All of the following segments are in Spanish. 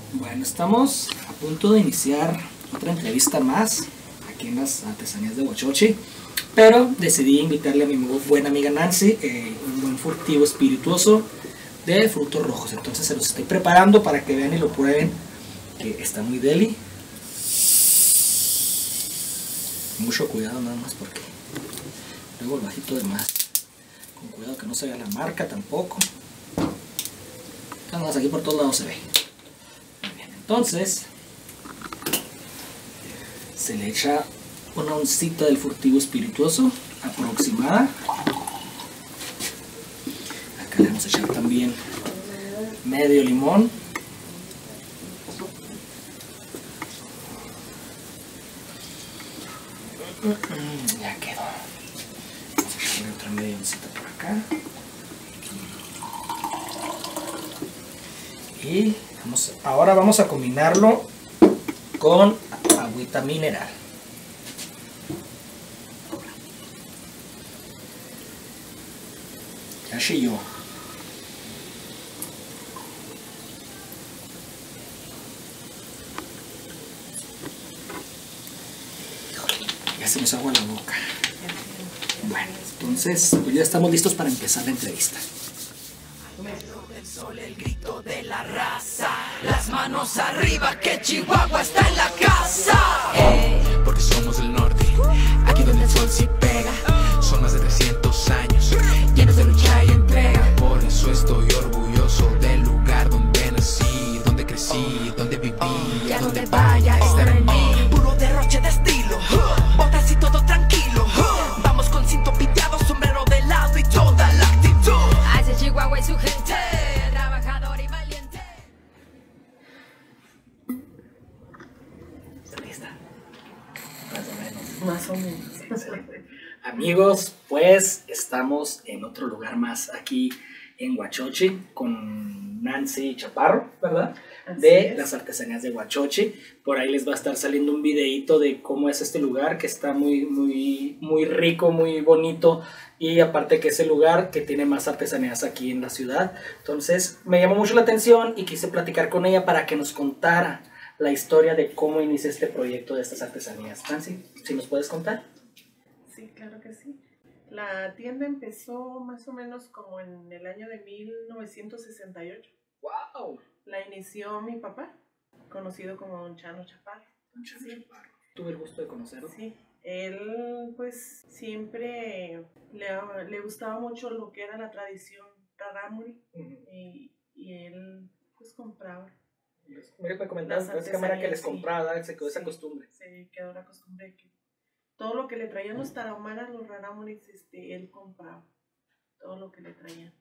Bueno, estamos a punto de iniciar otra entrevista más aquí en las artesanías de Huachochi, pero decidí invitarle a mi buena amiga Nancy, un buen furtivo espirituoso de frutos rojos. Entonces se los estoy preparando para que vean y lo prueben, que está muy deli. Mucho cuidado nada más porque luego el bajito de más. Con cuidado que no se vea la marca tampoco. Nada más aquí por todos lados se ve. Muy bien, entonces se le echa una oncita del furtivo espirituoso aproximada. Acá le vamos a echar también medio limón. Ya quedó. Vamos a echarle otra media oncita por acá. Y ahora vamos a combinarlo con agüita mineral. Ya chilló. Ya se nos agua la boca. Bueno, entonces pues ya estamos listos para empezar la entrevista. El sol, el grito de la raza, las manos arriba que Chihuahua está en la casa. Porque somos del norte, aquí donde el sol sí pega. Son más de 300 años, llenos de lucha y entrega. Por eso estoy orgulloso del lugar donde nací, donde crecí, donde viví, y a donde vaya estaré en mí. Puro derroche de estilo, botas y todo tranquilo. Vamos con cinto piteado, sombrero de lado y toda la actitud. Hacia Chihuahua y su gente, trabajador y valiente. ¿Está lista? Más o menos. Excelente. Amigos, pues estamos en otro lugar más aquí en Huachochi con Nancy Chaparro, ¿verdad? Así De es. las artesanías de Huachochi. Por ahí les va a estar saliendo un videíto de cómo es este lugar, que está muy rico, muy bonito, y aparte que es el lugar que tiene más artesanías aquí en la ciudad. Entonces me llamó mucho la atención y quise platicar con ella para que nos contara la historia de cómo inicia este proyecto de estas artesanías. Nancy, ¿si nos puedes contar? Sí, claro que sí. La tienda empezó más o menos como en el año de 1968. ¡Wow! La inició mi papá, conocido como Don Chano Chaparro. Sí. Tuve el gusto de conocerlo. Sí, él pues siempre le gustaba mucho lo que era la tradición rarámuri y él pues compraba. Me comentaron Las en esa cámara que les artesanías, compraba, se quedó esa sí, costumbre. se quedó la costumbre de que todo lo que le traían los tarahumaras, los rarámuris, él compraba todo lo que le traían.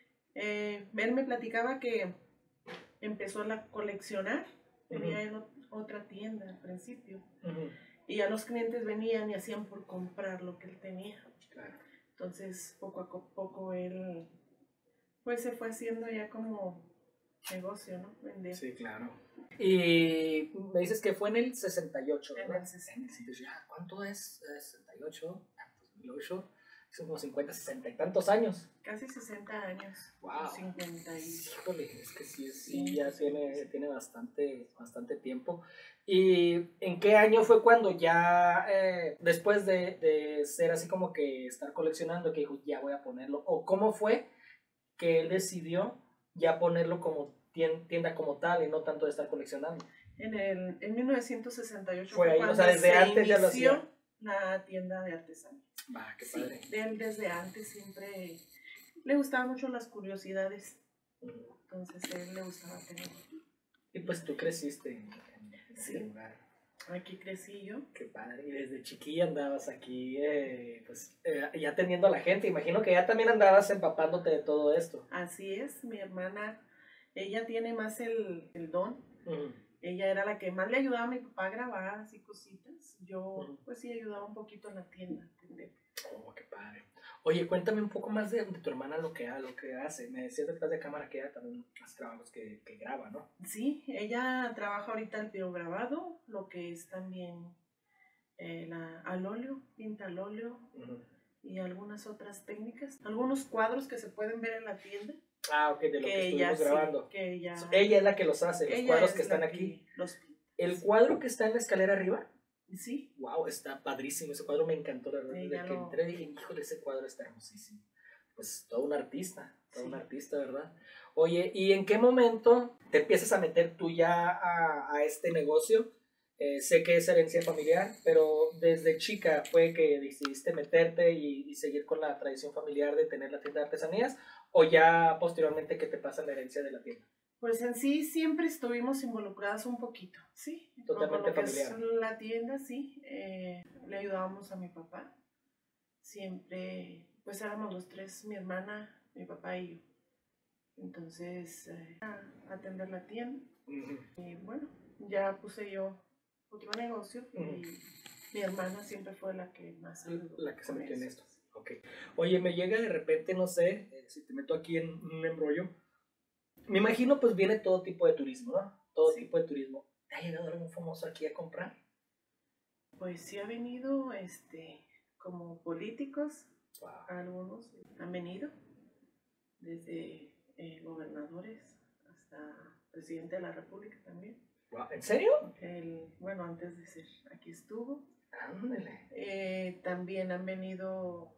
Él me platicaba que empezó a coleccionar, tenía en otra tienda al principio, y ya los clientes venían y hacían por comprar lo que él tenía. Claro. Entonces, poco a poco él pues se fue haciendo ya como negocio, ¿no? Vender. Sí, claro. Y me dices que fue en el 68, En ¿verdad? el 68. ¿Cuánto es 68? 2008. Son como 50, 60 y tantos años. Casi 60 años. Wow. 50 y... Híjole, es que sí ya tiene bastante tiempo. ¿Y en qué año fue cuando ya, después de ser así como que estar coleccionando, que dijo, ya voy a ponerlo? ¿O cómo fue que él decidió ya ponerlo como tienda como tal y no tanto de estar coleccionando? En 1968 Fue ahí, cuando o sea, desde se antes ya lo inició hacía. la tienda de artesanía. Va, qué Sí, padre. él desde antes siempre le gustaban mucho las curiosidades. Entonces a él le gustaba tener. Y pues tú creciste en Sí. este lugar. Aquí crecí yo. Qué padre. Y desde chiquilla andabas aquí, ya atendiendo a la gente. Imagino que ya también andabas empapándote de todo esto. Así es, mi hermana, ella tiene más el don. Ella era la que más le ayudaba a mi papá a grabar así cositas. Yo pues sí ayudaba un poquito en la tienda. Oh, qué padre. Oye, cuéntame un poco más de tu hermana lo que hace. Me decías detrás de cámara que ella también hace trabajos que graba, ¿no? Sí, ella trabaja ahorita el pirograbado, lo que es también al óleo, pinta al óleo y algunas otras técnicas. Algunos cuadros que se pueden ver en la tienda Ah, ok, de lo que que ella estuvimos grabando. que ella Ella es la que los hace, los ella cuadros es que están la aquí. los pinta. El cuadro que está en la escalera arriba, Sí, wow, está padrísimo. Ese cuadro me encantó, la verdad. Desde ella que lo- entré dije, híjole, ese cuadro está hermosísimo. Pues todo un Sí. artista, ¿verdad? Oye, ¿y en qué momento te empiezas a meter tú ya a este negocio? Sé que es herencia familiar, pero desde chica fue que decidiste meterte y seguir con la tradición familiar de tener la tienda de artesanías, o ya posteriormente que te pasa la herencia de la tienda. pues en sí siempre estuvimos involucradas un poquito, sí, Totalmente con lo que familiar. es la tienda, sí, le ayudábamos a mi papá, siempre, pues éramos los tres, mi hermana, mi papá y yo, entonces a atender la tienda, Ujú. y bueno, ya puse yo otro negocio, y mi hermana siempre fue la que más ayudó La que se con metió en eso. esto. Ok. Oye, me llega de repente, no sé, si te meto aquí en un embrollo. Me imagino, pues viene todo tipo de turismo, ¿no? Todo Sí. tipo de turismo. ¿Te ha llegado algún famoso aquí a comprar? Pues sí ha venido, como políticos, Wow. algunos han venido, desde gobernadores hasta presidente de la República también. Wow. ¿En serio? Bueno, antes de ser, aquí estuvo. Ándale. También han venido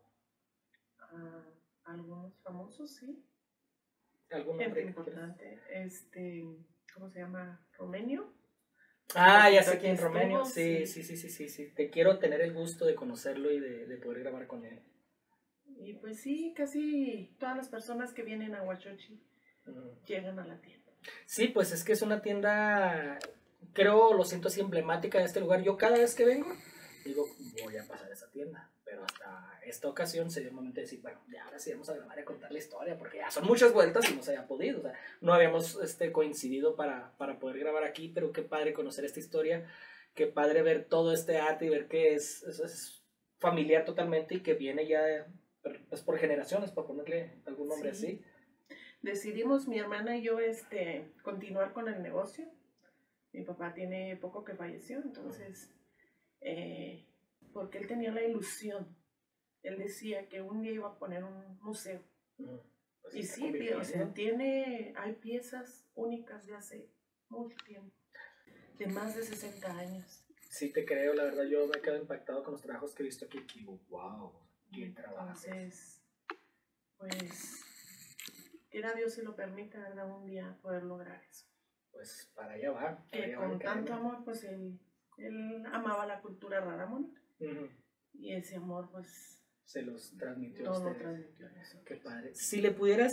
algunos famosos, sí, ¿Algún gente nombre que importante. ¿Cómo se llama? Romenio. Ah, ya sé Aquí quién, Romenio. estuvo, Sí, sí. sí. Te quiero tener el gusto de conocerlo y de poder grabar con él. Y pues sí, casi todas las personas que vienen a Huachochi llegan a la tienda. Sí, pues es que es una tienda, creo, lo siento así, emblemática de este lugar. Yo cada vez que vengo, digo, voy a pasar a esa tienda. Pero hasta esta ocasión se dio el momento de decir, bueno, ya ahora sí vamos a grabar y a contar la historia, porque ya son muchas vueltas y no se había podido. O sea, no habíamos coincidido para poder grabar aquí, pero qué padre conocer esta historia, qué padre ver todo este arte y ver que es familiar totalmente y que viene ya pues, por generaciones, por ponerle algún nombre Sí. así. Decidimos mi hermana y yo continuar con el negocio. Mi papá tiene poco que falleció, entonces, porque él tenía la ilusión. Él decía que un día iba a poner un museo. Pues Y está sí, convirtiendo. o sea, hay piezas únicas de hace mucho tiempo, de más de 60 años. Sí, te creo, la verdad, yo me quedo impactado con los trabajos que he visto aquí. Que digo, wow, qué trabajo. Entonces, pues, quiera Dios si lo permita, ¿verdad? Un día poder lograr eso. Pues para allá va. Para Que allá va, con tanto créeme. amor, pues él amaba la cultura rarámuri. Ujú. Y ese amor, pues, Se los transmitió a no lo ustedes. transmitió a nosotros. Qué padre. Si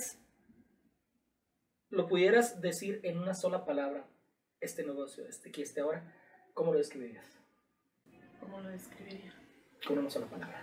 lo pudieras decir en una sola palabra, este negocio, que esté ahora, ¿cómo lo describirías? ¿Cómo lo describiría? Con una sola palabra.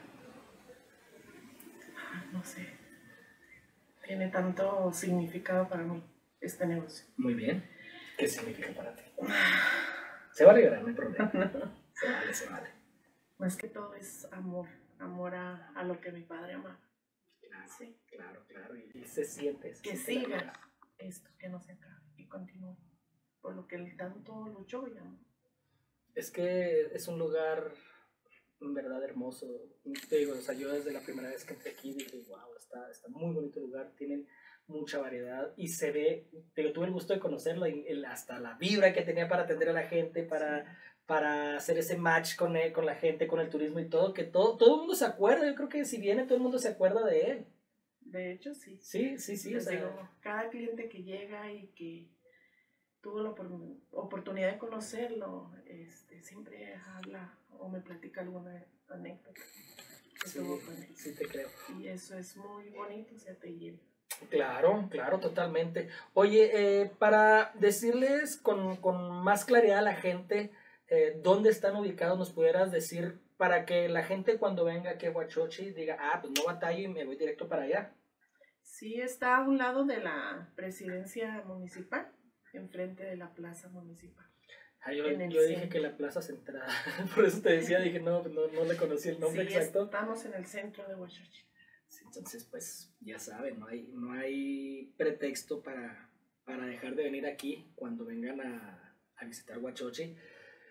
No sé. Tiene tanto significado para mí este negocio. Muy bien. ¿Qué significa para ti? Se va a liberar, no hay problema. Se vale. Más que todo es amor. Amor a lo que mi padre amaba. Claro, Sí. claro. Y se siente. Que siente la siga vibra. esto, que no se acabe, que continúe. Por lo que él tanto luchó y amó. Es que es un lugar en verdad hermoso. Te digo, o sea, yo desde la primera vez que entré aquí dije, wow, está muy bonito el lugar, tienen mucha variedad y se ve, tuve el gusto de conocerlo, y hasta la vibra que tenía para atender a la gente, para hacer ese match con la gente, con el turismo y todo, que todo el mundo se acuerda. Yo creo que si viene todo el mundo se acuerda de él. De hecho, sí. Sí, o Les sea, digo, cada cliente que llega y que tuvo la oportunidad de conocerlo, siempre habla o me platica alguna anécdota que tuvo con él. sí te creo. Y eso es muy bonito, o sea, te llena. Claro, totalmente. Oye, para decirles con más claridad a la gente dónde están ubicados, nos pudieras decir para que la gente cuando venga aquí a Huachochi diga, pues no batallo y me voy directo para allá. Sí, está a un lado de la presidencia municipal, enfrente de la plaza municipal. Yo En el dije centro. que la plaza central, por eso te decía, dije, no le conocí el nombre Sí, exacto. estamos en el centro de Huachochi. Sí, entonces, pues ya saben, no hay pretexto para dejar de venir aquí cuando vengan a visitar Huachochi.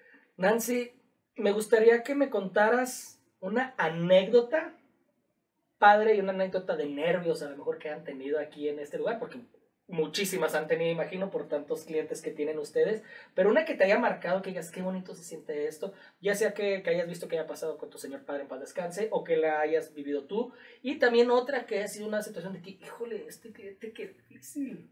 Nancy, me gustaría que me contaras una anécdota padre y una anécdota de nervios a lo mejor que han tenido aquí en este lugar, porque muchísimas han tenido, imagino, por tantos clientes que tienen ustedes, pero una que te haya marcado, que digas, qué bonito se siente esto, ya sea que hayas visto que haya pasado con tu señor padre en paz descanse, o que la hayas vivido tú, y también otra que ha sido una situación de que, híjole, este cliente, qué difícil.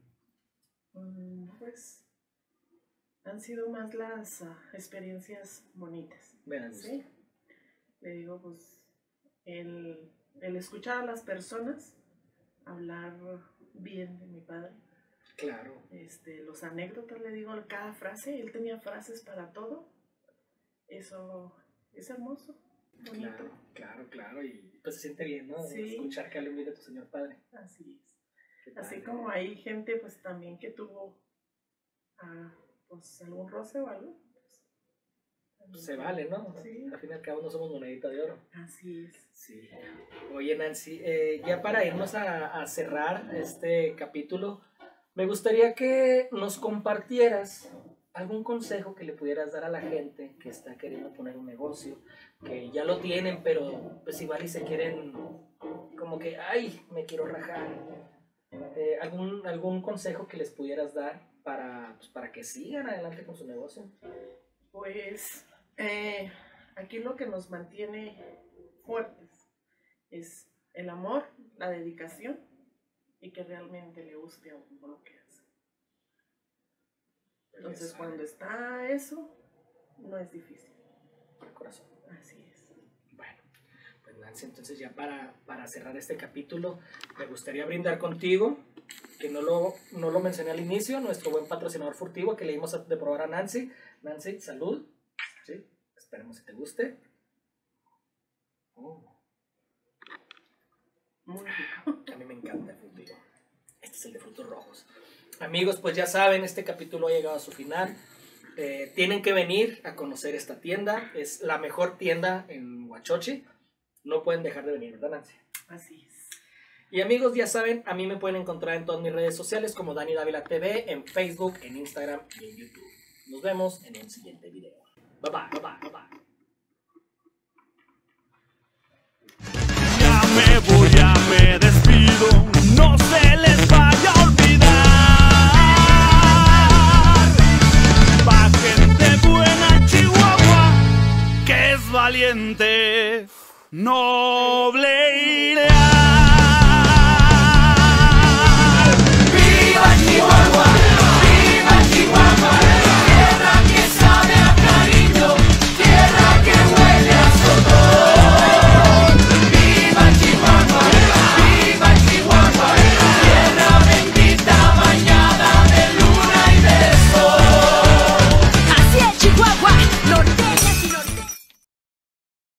Pues han sido más las experiencias bonitas. Vean, ¿Sí? Le digo, pues, el escuchar a las personas hablar bien de mi padre. claro. Los anécdotas, le digo, cada frase, él tenía frases para todo. Eso es hermoso, bonito. Claro, y pues se siente bien, ¿no? Sí. Escuchar que hablen bien de tu señor padre. Así es. Qué Así padre. como hay gente, pues, también que tuvo pues, algún roce o algo. Pues, Se vale, ¿no? Sí. Al fin y al cabo no somos monedita de oro. Así es. Sí. Oye, Nancy, ya para irnos a cerrar este capítulo, me gustaría que nos compartieras algún consejo que le pudieras dar a la gente que está queriendo poner un negocio, que ya lo tienen, pero pues igual y se quieren como que, ay, me quiero rajar. ¿Algún consejo que les pudieras dar para que sigan adelante con su negocio? Pues aquí lo que nos mantiene fuertes es el amor, la dedicación y que realmente le guste a uno lo que hace. Entonces cuando está eso, no es difícil. Por corazón. Así es. Bueno, pues Nancy, entonces ya para cerrar este capítulo, me gustaría brindar contigo, que no lo mencioné al inicio, nuestro buen patrocinador furtivo que le dimos de probar a Nancy. Nancy, salud. ¿Sí? Esperemos que te guste. Muy rico. A mí me encanta el furtivo. Este es el de frutos rojos. Amigos, pues ya saben, este capítulo ha llegado a su final. Tienen que venir a conocer esta tienda. Es la mejor tienda en Huachochi. No pueden dejar de venir, ¿verdad, Nancy? Así es. Y amigos, ya saben, a mí me pueden encontrar en todas mis redes sociales como Dani Dávila TV, en Facebook, en Instagram y en YouTube. Nos vemos en un siguiente video. Bye bye. Ya me voy, ya me despido, no se les vaya a olvidar. Pa' gente buena, Chihuahua, que es valiente, noble y leal.